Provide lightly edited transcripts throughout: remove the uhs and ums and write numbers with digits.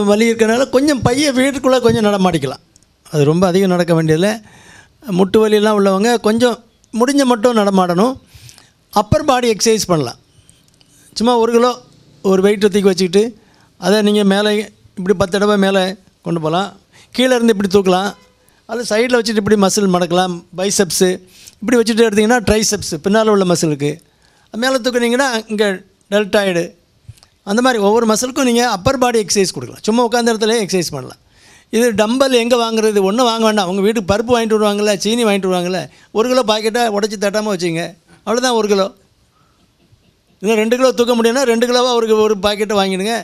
வலி இருக்கிறனால கொஞ்சம் பையை வீட்டுக்குள்ளே கொஞ்சம் நடமாடிக்கலாம். அது ரொம்ப அதிகம் நடக்க வேண்டியதில்லை. முட்டு வலியெல்லாம் உள்ளவங்க கொஞ்சம் முடிஞ்ச மட்டும் நடமாடணும். அப்பர் பாடி எக்ஸசைஸ் பண்ணலாம். சும்மா 1 கிலோ ஒரு வெயிட் தூக்கி வச்சுக்கிட்டு அதை நீங்கள் மேலே இப்படி 10 தடவை மேலே கொண்டு போகலாம். கீழே இருந்து இப்படி தூக்கலாம். அது சைடில் வச்சுட்டு இப்படி மசில் மடக்கலாம். பைசெப்ஸு இப்படி வச்சுட்டு எடுத்திங்கன்னா ட்ரைசெப்ஸு பின்னால் உள்ள மசிலுக்கு. மேலே தூக்குனீங்கன்னா இங்கே டெல்டாய்டு. அந்த மாதிரி ஒவ்வொரு மசிலுக்கும் நீங்கள் அப்பர் பாடி எக்ஸசைஸ் கொடுக்கலாம். சும்மா உட்காந்த இடத்துல எக்ஸசைஸ் பண்ணலாம். இது டம்பல் எங்கே வாங்குறது? ஒன்றும் வாங்க வேண்டாம். உங்கள் வீட்டுக்கு பருப்பு வாங்கிட்டு வருவாங்கள்ல, சீனி வாங்கிட்டு வருவாங்கள்ல, 1 கிலோ பாக்கெட்டாக உடச்சி தட்டாமல் வச்சுங்க. அவ்வளோதான் 1 கிலோ. இன்னும் 2 கிலோ தூக்க முடியும்னா 2 கிலோவாக ஒரு பாக்கெட்டை வாங்கிடுங்க.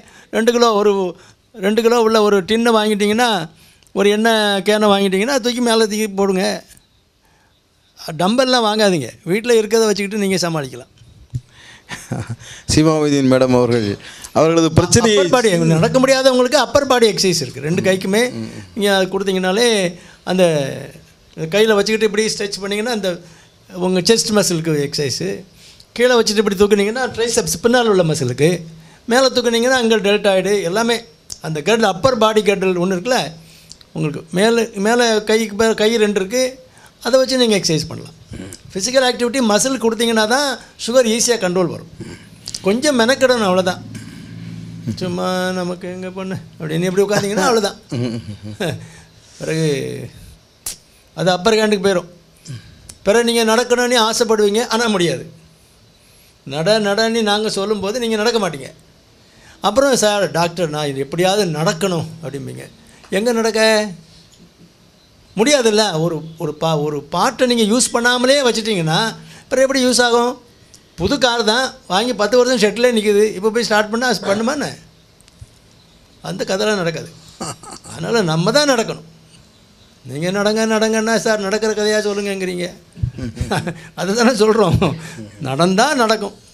2 கிலோ உள்ள ஒரு டின்னை வாங்கிட்டிங்கன்னா, ஒரு எண்ணெய் கேனை வாங்கிட்டிங்கன்னா தூக்கி மேலே தூக்கி போடுங்க. டம்பல்லாம் வாங்காதீங்க. வீட்டில் இருக்கிறத வச்சுக்கிட்டு நீங்கள் சமாளிக்கலாம். சீமாமொய்தீன் மேடம் அவர்களது பிரச்சனை அப்பர் பாடி நடக்க முடியாதவங்களுக்கு அப்பர் பாடி எக்ஸசைஸ் இருக்குது. 2 கைக்குமே நீங்கள் அது கொடுத்தீங்கனாலே அந்த கையில் வச்சுக்கிட்டு இப்படி ஸ்ட்ரெச் பண்ணிங்கன்னா அந்த உங்கள் செஸ்ட் மசிலுக்கு எக்ஸசைஸு. கீழே வச்சுட்டு இப்படி தூக்குனீங்கன்னா ட்ரைசெப்ஸ் பின்னால் உள்ள மசிலுக்கு. மேலே தூக்குனீங்கன்னா அங்கே டெல்டாய்டு எல்லாமே. அந்த கர்டில் அப்பர் பாடி கர்டில் ஒன்று இருக்குல்ல உங்களுக்கு, மேலே கை 2 இருக்குது. அதை வச்சு நீங்கள் எக்ஸசைஸ் பண்ணலாம். ஃபிசிக்கல் ஆக்டிவிட்டி மசில் கொடுத்தீங்கன்னா தான் சுகர் ஈஸியாக கண்ட்ரோல் வரும். கொஞ்சம் மெனக்கிடணும், அவ்வளோதான். சும்மா நமக்கு எங்கே பொண்ணு அப்படின்னு எப்படி உட்காந்திங்கன்னா அவ்வளோதான். பிறகு அது அப்பர் ஹேண்டுக்கு போயிடும். பிறகு நீங்கள் நடக்கணும்னு ஆசைப்படுவீங்க, ஆனால் முடியாது. நடன்னு நாங்கள் சொல்லும்போது நீங்கள் நடக்க மாட்டீங்க. அப்புறம் சார் டாக்டர் நான் இது எப்படியாவது நடக்கணும் அப்படிம்பீங்க. எங்கே நடக்க முடியாதுல்ல. ஒரு பாட்டை நீங்கள் யூஸ் பண்ணாமலே வச்சுட்டிங்கன்னா அப்புறம் எப்படி யூஸ் ஆகும்? புது கார் தான் வாங்கி 10 வருஷம் ஷெட்டிலே நிற்குது. இப்போ போய் ஸ்டார்ட் பண்ணால் பண்ணுமாண்ணே? அந்த கதைலாம் நடக்காது. அதனால் நம்ம தான் நடக்கணும். நீங்கள் நடங்கன்னா சார் நடக்கிற கதையாக சொல்லுங்கங்கிறீங்க. அதை தானே சொல்கிறோம். நடந்தால் நடக்கும்.